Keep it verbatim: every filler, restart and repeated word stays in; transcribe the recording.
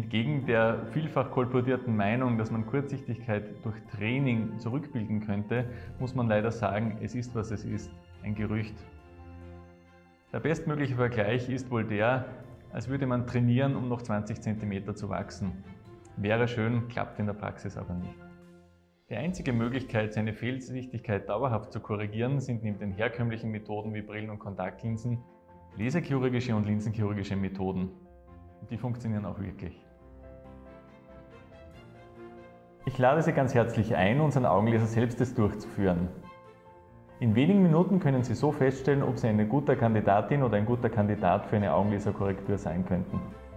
Entgegen der vielfach kolportierten Meinung, dass man Kurzsichtigkeit durch Training zurückbilden könnte, muss man leider sagen, es ist, was es ist, ein Gerücht. Der bestmögliche Vergleich ist wohl der, als würde man trainieren, um noch zwanzig Zentimeter zu wachsen. Wäre schön, klappt in der Praxis aber nicht. Die einzige Möglichkeit, seine Fehlsichtigkeit dauerhaft zu korrigieren, sind neben den herkömmlichen Methoden wie Brillen und Kontaktlinsen laserchirurgische und linsenchirurgische Methoden. Und die funktionieren auch wirklich. Ich lade Sie ganz herzlich ein, unseren Augenlaser Selbsttest durchzuführen. In wenigen Minuten können Sie so feststellen, ob Sie eine gute Kandidatin oder ein guter Kandidat für eine Augenlaserkorrektur sein könnten.